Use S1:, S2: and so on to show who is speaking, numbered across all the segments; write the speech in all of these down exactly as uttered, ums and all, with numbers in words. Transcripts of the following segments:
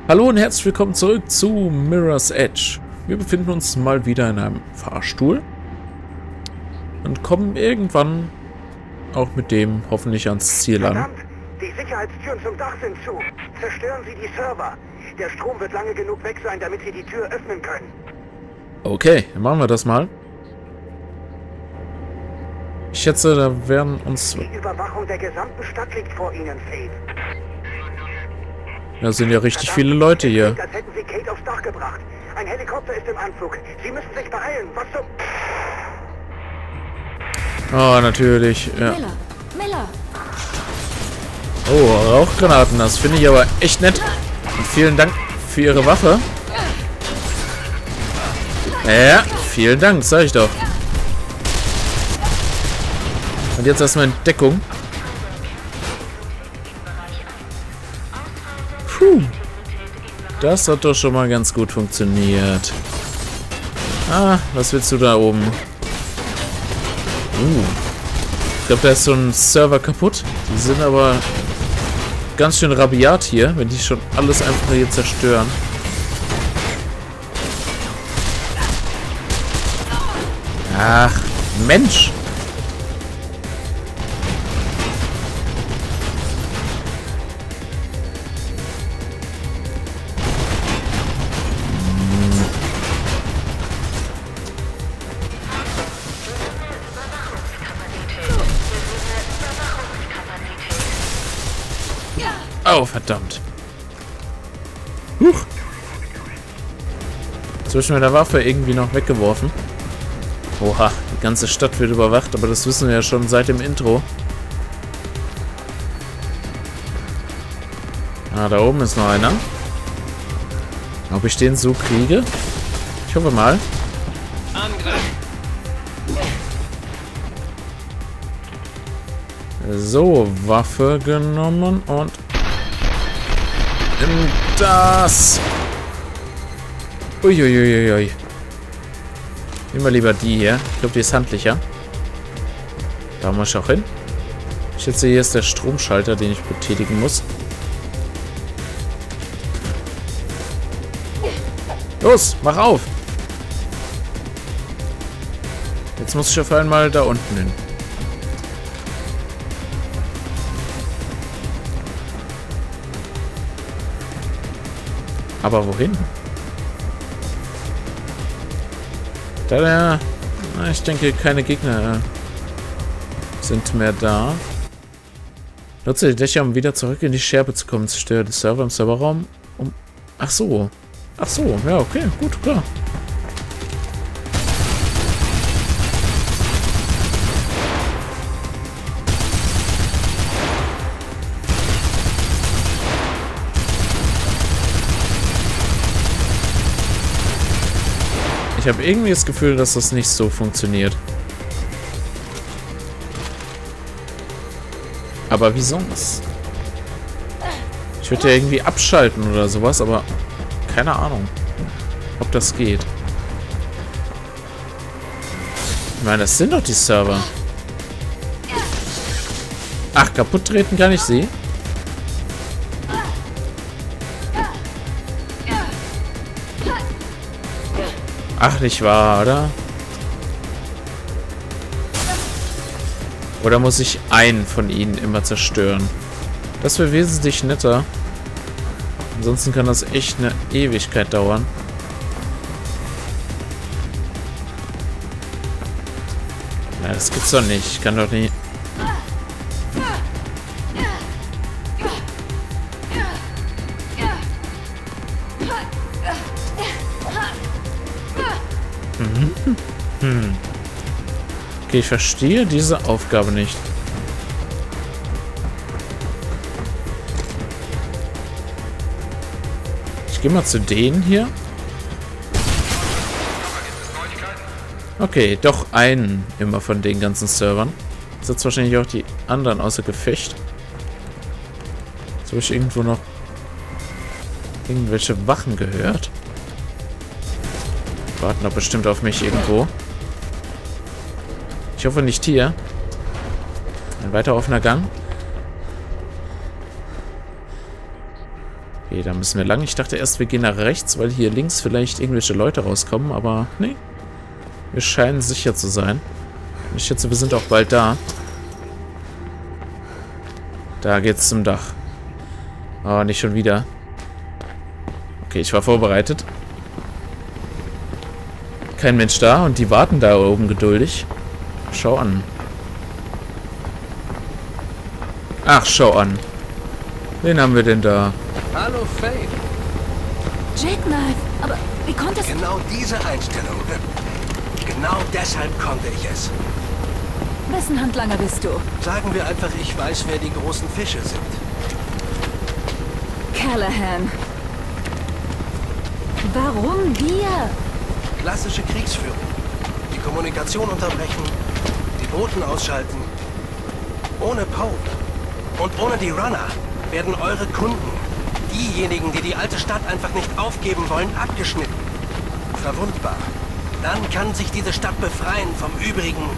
S1: Hallo und herzlich willkommen zurück zu Mirror's Edge. Wir befinden uns mal wieder in einem Fahrstuhl und kommen irgendwann auch mit dem hoffentlich ans Ziel an.
S2: Verdammt! Die Sicherheitstüren zum Dach sind zu. Zerstören Sie die Server. Der Strom wird lange genug weg sein, damit Sie die Tür öffnen können.
S1: Okay, dann machen wir das mal. Ich schätze, da werden uns...
S2: Die Überwachung der gesamten Stadt liegt vor Ihnen, Faith.
S1: Da sind ja richtig
S2: Verdammt,
S1: viele Leute
S2: es
S1: hier.
S2: klingt, als hätten Sie Kate aufs Dach gebracht. Ein Helikopter ist im Anflug. Sie müssen sich beeilen. Was zum...
S1: Oh, natürlich. Ja.
S3: Miller, Miller.
S1: Oh, Rauchgranaten, das finde ich aber echt nett. Und vielen Dank für Ihre Waffe. Ja, vielen Dank, sag ich doch. Und jetzt erstmal in Deckung. Puh. Das hat doch schon mal ganz gut funktioniert. Ah, was willst du da oben? Uh. Ich glaube, da ist so ein Server kaputt. Die sind aber ganz schön rabiat hier, wenn die schon alles einfach hier zerstören. Ach, Mensch! Oh, verdammt. Huch. Zwischen mit der Waffe irgendwie noch weggeworfen. Oha, die ganze Stadt wird überwacht, aber das wissen wir ja schon seit dem Intro. Ah, da oben ist noch einer. Ob ich den so kriege? Ich hoffe mal. So, Waffe genommen und in das. Uiuiuiui. Immer lieber die hier. Ich glaube, die ist handlicher. Da muss ich auch hin. Ich schätze, hier ist der Stromschalter, den ich betätigen muss. Los, mach auf! Jetzt muss ich auf einmal da unten hin. Aber wohin? Da der... Na, ich denke, keine Gegner sind mehr da. Nutze die Dächer, um wieder zurück in die Scherbe zu kommen. Zerstöre die Server im Serverraum. Um... Ach so. Ach so. Ja, okay. Gut, klar. Ich habe irgendwie das Gefühl, dass das nicht so funktioniert. Aber wie sonst? Ich würde ja irgendwie abschalten oder sowas, aber keine Ahnung, ob das geht. Ich meine, das sind doch die Server. Ach, kaputt treten kann ich sie? Ach, nicht wahr, oder? Oder muss ich einen von ihnen immer zerstören? Das wäre wesentlich netter. Ansonsten kann das echt eine Ewigkeit dauern. Ja, das gibt's doch nicht. Ich kann doch nicht... Hm. Okay, ich verstehe diese Aufgabe nicht. Ich gehe mal zu denen hier. Okay, doch einen immer von den ganzen Servern. Setzt wahrscheinlich auch die anderen außer Gefecht. Jetzt habe ich irgendwo noch irgendwelche Wachen gehört. Warten doch bestimmt auf mich irgendwo. Ich hoffe nicht hier. Ein weiter offener Gang. Okay, da müssen wir lang. Ich dachte erst, wir gehen nach rechts, weil hier links vielleicht irgendwelche Leute rauskommen, aber nee. Wir scheinen sicher zu sein. Ich schätze, wir sind auch bald da. Da geht's zum Dach. Oh, nicht schon wieder. Okay, ich war vorbereitet. Kein Mensch da und die warten da oben geduldig. Schau an. Ach, schau an. Wen haben wir denn da?
S3: Hallo, Faith.
S4: Jackknife, aber wie konnte es...
S3: Genau diese Einstellung. Genau deshalb konnte ich es.
S4: Wessen Handlanger bist du?
S3: Sagen wir einfach, ich weiß, wer die großen Fische sind.
S4: Callahan. Warum wir?
S3: Klassische Kriegsführung. Die Kommunikation unterbrechen, die Boten ausschalten. Ohne Pope und ohne die Runner werden eure Kunden, diejenigen, die die alte Stadt einfach nicht aufgeben wollen, abgeschnitten. Verwundbar. Dann kann sich diese Stadt befreien vom übrigen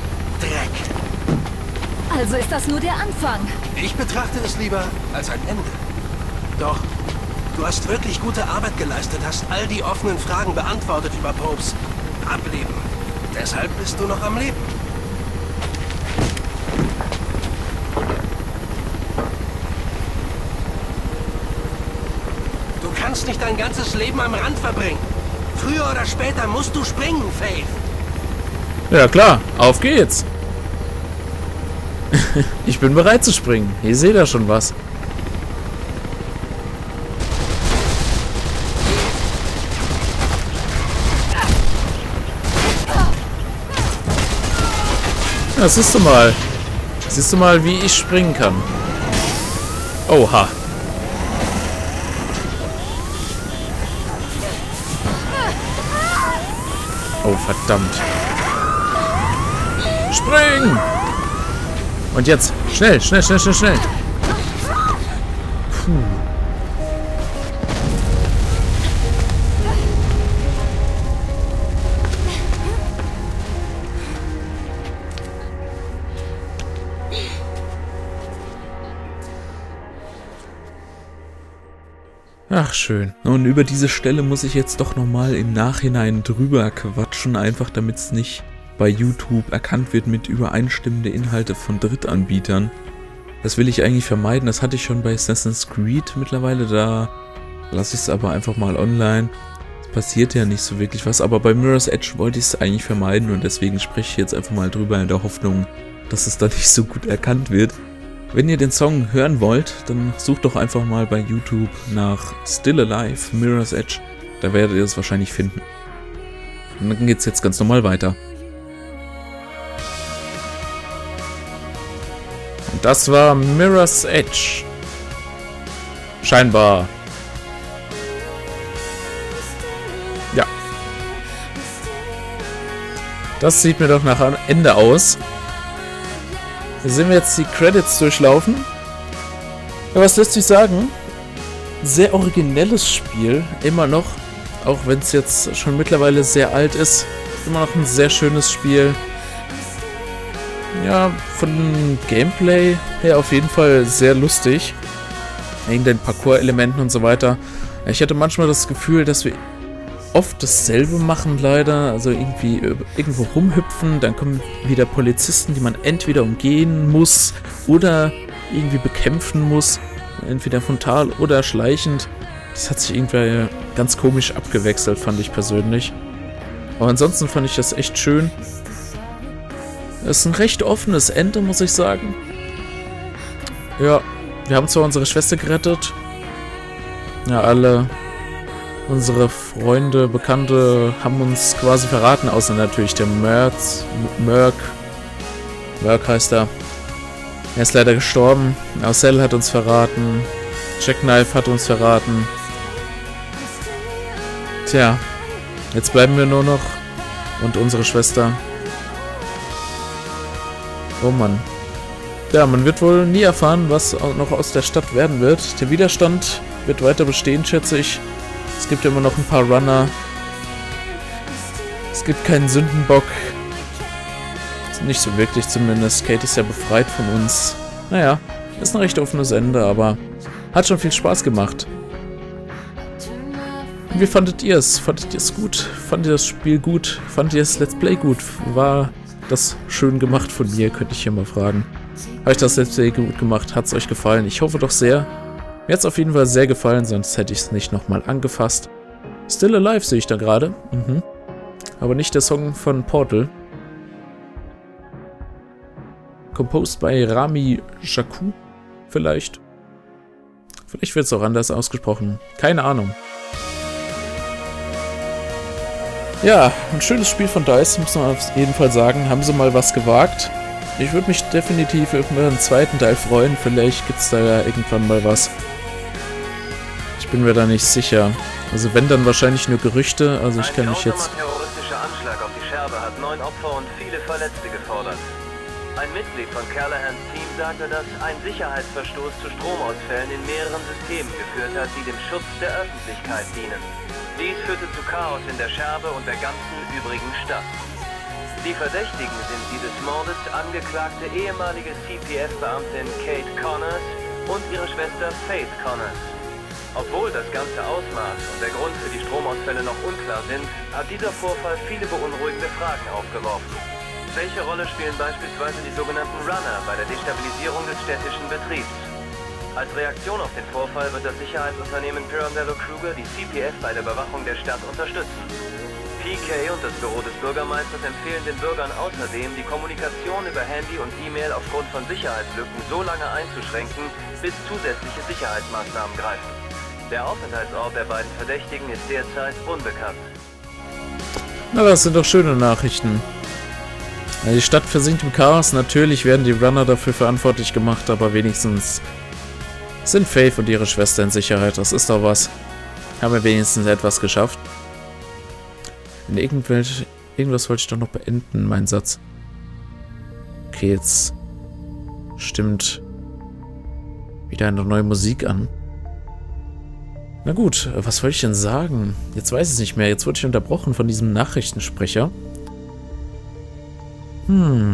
S3: Dreck.
S4: Also ist das nur der Anfang.
S3: Ich betrachte es lieber als ein Ende. Doch, du hast wirklich gute Arbeit geleistet, hast all die offenen Fragen beantwortet über Popes Ableben. Deshalb bist du noch am Leben. Du kannst nicht dein ganzes Leben am Rand verbringen. Früher oder später musst du springen, Faith.
S1: Ja klar, auf geht's. Ich bin bereit zu springen. Ihr seht da schon was. Ja, siehst du mal. Siehst du mal, wie ich springen kann. Oha. Oh, verdammt. Spring! Und jetzt. Schnell, schnell, schnell, schnell, schnell. Puh. Ach, schön. Und über diese Stelle muss ich jetzt doch nochmal im Nachhinein drüber quatschen, einfach damit es nicht bei YouTube erkannt wird mit übereinstimmende Inhalte von Drittanbietern. Das will ich eigentlich vermeiden, das hatte ich schon bei Assassin's Creed mittlerweile, da lasse ich es aber einfach mal online. Es passiert ja nicht so wirklich was, aber bei Mirror's Edge wollte ich es eigentlich vermeiden und deswegen spreche ich jetzt einfach mal drüber in der Hoffnung, dass es da nicht so gut erkannt wird. Wenn ihr den Song hören wollt, dann sucht doch einfach mal bei YouTube nach Still Alive, Mirror's Edge. Da werdet ihr es wahrscheinlich finden. Und dann geht es jetzt ganz normal weiter. Und das war Mirror's Edge. Scheinbar. Ja. Das sieht mir doch nach einem Ende aus. Hier sehen wir jetzt die Credits durchlaufen. Ja, was lässt sich sagen? Sehr originelles Spiel, immer noch. Auch wenn es jetzt schon mittlerweile sehr alt ist. Immer noch ein sehr schönes Spiel. Ja, von Gameplay her auf jeden Fall sehr lustig. Wegen den Parcours-Elementen und so weiter. Ich hatte manchmal das Gefühl, dass wir oft dasselbe machen leider, also irgendwie irgendwo rumhüpfen, dann kommen wieder Polizisten, die man entweder umgehen muss oder irgendwie bekämpfen muss, entweder frontal oder schleichend. Das hat sich irgendwie ganz komisch abgewechselt, fand ich persönlich. Aber ansonsten fand ich das echt schön. Es ist ein recht offenes Ende, muss ich sagen. Ja, wir haben zwar unsere Schwester gerettet. Ja, alle unsere Freunde, Bekannte haben uns quasi verraten, außer natürlich der Merz, Merc. Merc heißt er. Er ist leider gestorben. Marcel hat uns verraten. Jackknife hat uns verraten. Tja, jetzt bleiben wir nur noch und unsere Schwester. Oh Mann. Ja, man wird wohl nie erfahren, was noch aus der Stadt werden wird. Der Widerstand wird weiter bestehen, schätze ich. Es gibt ja immer noch ein paar Runner. Es gibt keinen Sündenbock. Nicht so wirklich zumindest. Kate ist ja befreit von uns. Naja, ist ein recht offenes Ende, aber hat schon viel Spaß gemacht. Wie fandet ihr es? Fandet ihr es gut? Fandet ihr das Spiel gut? Fandet ihr das Let's Play gut? War das schön gemacht von mir? Könnte ich hier mal fragen. Habe ich das Let's Play gut gemacht? Hat es euch gefallen? Ich hoffe doch sehr. Mir hat es auf jeden Fall sehr gefallen, sonst hätte ich es nicht nochmal angefasst. Still Alive sehe ich da gerade. Mhm. Aber nicht der Song von Portal. Composed by Rami Jaku. Vielleicht. Vielleicht wird es auch anders ausgesprochen. Keine Ahnung. Ja, ein schönes Spiel von DICE, muss man auf jeden Fall sagen. Haben sie mal was gewagt. Ich würde mich definitiv über einen zweiten Teil freuen. Vielleicht gibt es da ja irgendwann mal was. Ich bin mir da nicht sicher. Also wenn, dann wahrscheinlich nur Gerüchte. Also ich kann mich jetzt...
S5: Ein terroristischer Anschlag auf die Scherbe hat neun Opfer und viele Verletzte gefordert. Ein Mitglied von Callaghans Team sagte, dass ein Sicherheitsverstoß zu Stromausfällen in mehreren Systemen geführt hat, die dem Schutz der Öffentlichkeit dienen. Dies führte zu Chaos in der Scherbe und der ganzen übrigen Stadt. Die Verdächtigen sind die des Mordes angeklagte ehemalige C P F-Beamtin Kate Connors und ihre Schwester Faith Connors. Obwohl das ganze Ausmaß und der Grund für die Stromausfälle noch unklar sind, hat dieser Vorfall viele beunruhigende Fragen aufgeworfen. Welche Rolle spielen beispielsweise die sogenannten Runner bei der Destabilisierung des städtischen Betriebs? Als Reaktion auf den Vorfall wird das Sicherheitsunternehmen Pirandello Kruger die C P F bei der Überwachung der Stadt unterstützen. P K und das Büro des Bürgermeisters empfehlen den Bürgern außerdem, die Kommunikation über Handy und E-Mail aufgrund von Sicherheitslücken so lange einzuschränken, bis zusätzliche Sicherheitsmaßnahmen greifen. Der Aufenthaltsort der beiden Verdächtigen ist derzeit unbekannt.
S1: Na, das sind doch schöne Nachrichten. Die Stadt versinkt im Chaos. Natürlich werden die Runner dafür verantwortlich gemacht, aber wenigstens sind Faith und ihre Schwester in Sicherheit. Das ist doch was. Haben wir wenigstens etwas geschafft. In irgendwelche, irgendwas wollte ich doch noch beenden, mein Satz. Okay, jetzt stimmt wieder eine neue Musik an. Na gut, was wollte ich denn sagen? Jetzt weiß ich es nicht mehr. Jetzt wurde ich unterbrochen von diesem Nachrichtensprecher. Hm.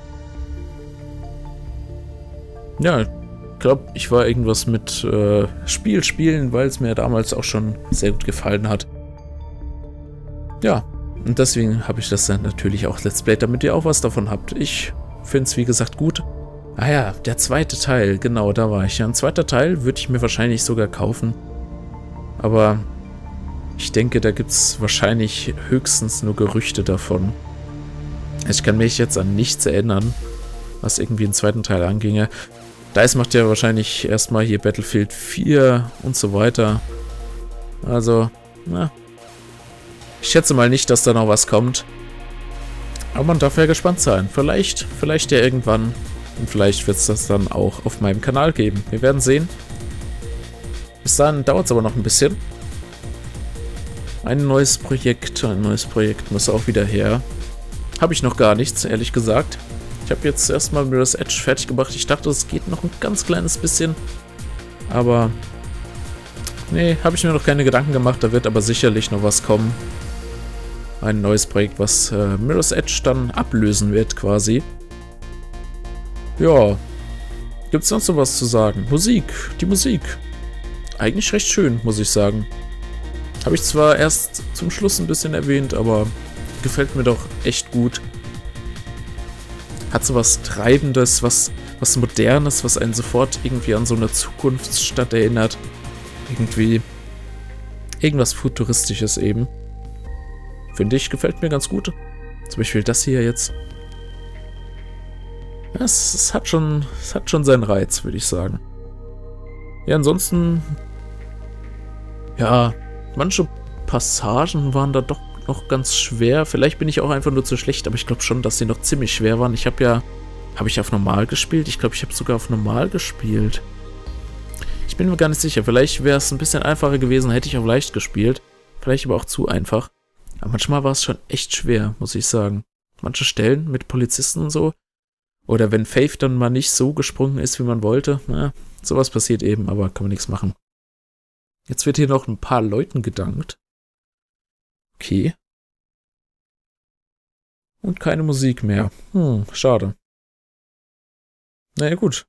S1: Ja, ich glaube, ich war irgendwas mit äh, Spiel spielen, weil es mir damals auch schon sehr gut gefallen hat. Ja, und deswegen habe ich das dann natürlich auch Let's Play, damit ihr auch was davon habt. Ich finde es, wie gesagt, gut. Ah ja, der zweite Teil, genau, da war ich ja. Ein zweiter Teil würde ich mir wahrscheinlich sogar kaufen. Aber ich denke, da gibt es wahrscheinlich höchstens nur Gerüchte davon. Ich kann mich jetzt an nichts erinnern, was irgendwie den zweiten Teil anginge. DICE macht ja wahrscheinlich erstmal hier Battlefield vier und so weiter. Also, na. Ich schätze mal nicht, dass da noch was kommt. Aber man darf ja gespannt sein. Vielleicht, vielleicht ja irgendwann. Und vielleicht wird es das dann auch auf meinem Kanal geben. Wir werden sehen. Bis dahin dauert es aber noch ein bisschen. Ein neues Projekt, ein neues Projekt muss auch wieder her. Habe ich noch gar nichts, ehrlich gesagt. Ich habe jetzt erstmal Mirror's Edge fertig gemacht. Ich dachte, es geht noch ein ganz kleines bisschen. Aber nee, habe ich mir noch keine Gedanken gemacht. Da wird aber sicherlich noch was kommen. Ein neues Projekt, was äh, Mirror's Edge dann ablösen wird, quasi. Ja. Gibt es sonst noch was zu sagen? Musik. Die Musik. Eigentlich recht schön, muss ich sagen. Habe ich zwar erst zum Schluss ein bisschen erwähnt, aber gefällt mir doch echt gut. Hat so was Treibendes, was, was Modernes, was einen sofort irgendwie an so eine Zukunftsstadt erinnert. Irgendwie irgendwas Futuristisches eben. Finde ich, gefällt mir ganz gut. Zum Beispiel das hier jetzt. Ja, es, es, hat schon, es hat schon seinen Reiz, würde ich sagen. Ja, ansonsten... Ja, manche Passagen waren da doch noch ganz schwer. Vielleicht bin ich auch einfach nur zu schlecht, aber ich glaube schon, dass sie noch ziemlich schwer waren. Ich habe ja... Habe ich auf Normal gespielt? Ich glaube, ich habe sogar auf Normal gespielt. Ich bin mir gar nicht sicher. Vielleicht wäre es ein bisschen einfacher gewesen, hätte ich auf Leicht gespielt. Vielleicht aber auch zu einfach. Aber manchmal war es schon echt schwer, muss ich sagen. Manche Stellen mit Polizisten und so. Oder wenn Faith dann mal nicht so gesprungen ist, wie man wollte. Na, sowas passiert eben, aber kann man nichts machen. Jetzt wird hier noch ein paar Leuten gedankt. Okay. Und keine Musik mehr. Hm, schade. Naja, gut.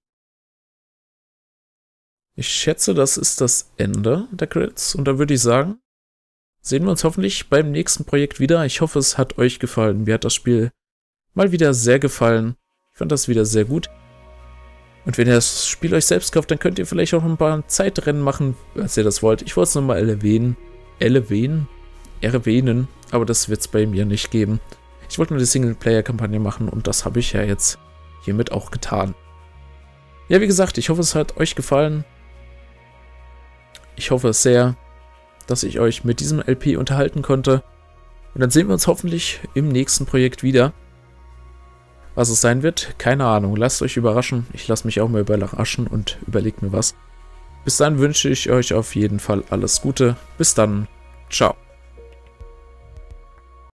S1: Ich schätze, das ist das Ende der Credits. Und da würde ich sagen, sehen wir uns hoffentlich beim nächsten Projekt wieder. Ich hoffe, es hat euch gefallen. Mir hat das Spiel mal wieder sehr gefallen. Ich fand das wieder sehr gut. Und wenn ihr das Spiel euch selbst kauft, dann könnt ihr vielleicht auch ein paar Zeitrennen machen, als ihr das wollt. Ich wollte es nochmal erwähnen. Erwähnen? Erwähnen. Aber das wird es bei mir nicht geben. Ich wollte nur die Singleplayer-Kampagne machen und das habe ich ja jetzt hiermit auch getan. Ja, wie gesagt, ich hoffe, es hat euch gefallen. Ich hoffe es sehr, dass ich euch mit diesem L P unterhalten konnte. Und dann sehen wir uns hoffentlich im nächsten Projekt wieder. Was es sein wird, keine Ahnung. Lasst euch überraschen. Ich lasse mich auch mal überraschen und überlegt mir was. Bis dann wünsche ich euch auf jeden Fall alles Gute. Bis dann. Ciao.